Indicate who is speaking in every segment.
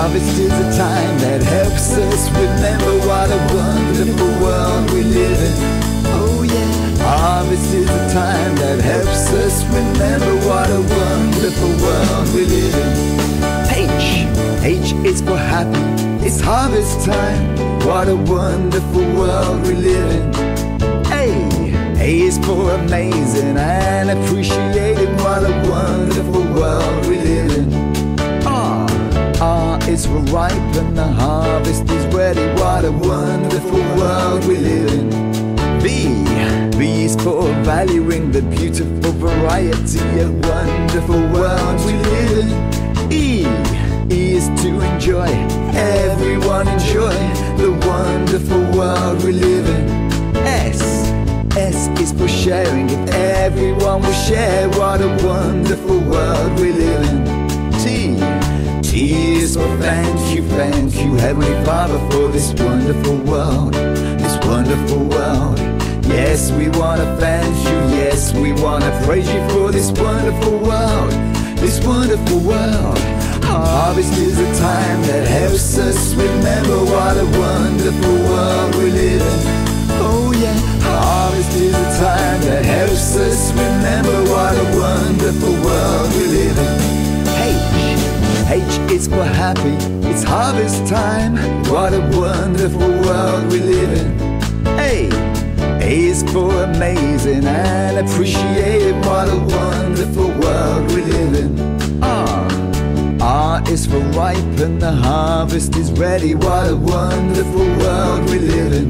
Speaker 1: Harvest is a time that helps us remember what a wonderful world we live in. Oh yeah. Harvest is a time that helps us remember what a wonderful world we live in. H is for happy, it's harvest time. What a wonderful world we live in. A is for amazing and appreciating. What a wonderful world we live in. R is for ripe and the harvest is ready. What a wonderful world we live in. B is for valuing the beautiful variety. A wonderful world we live in. E is to enjoy, everyone enjoy the wonderful world we live in. S is for sharing, if everyone will share. What a wonderful world we live in. T is for thank you, Heavenly Father, for this wonderful world, this wonderful world. Yes, we want to thank you, yes, we want to praise you for this wonderful world, this wonderful world. Harvest is a time that helps us remember what a wonderful world we live in. Oh yeah. Harvest is a time that helps us remember what a wonderful world we live in. H is for happy, it's harvest time. What a wonderful world we live in. A is for amazing and appreciating. What a wonderful world we live in. R is for ripe and the harvest is ready. What a wonderful world we live in.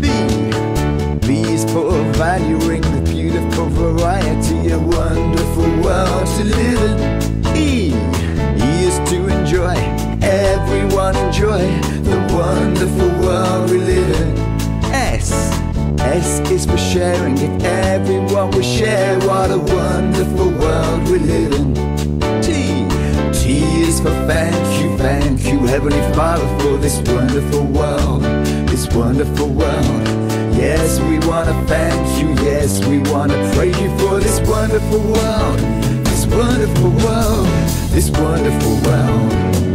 Speaker 1: B is for valuing the beautiful variety. A wonderful world to live in. E is to enjoy, everyone enjoy the wonderful world we live in. S is for sharing, if everyone will share. What a wonderful world we live in. T is for thank you, Heavenly Father, for this wonderful world, this wonderful world. Yes, we want to thank you, yes, we want to praise you for this wonderful world, this wonderful world, this wonderful world.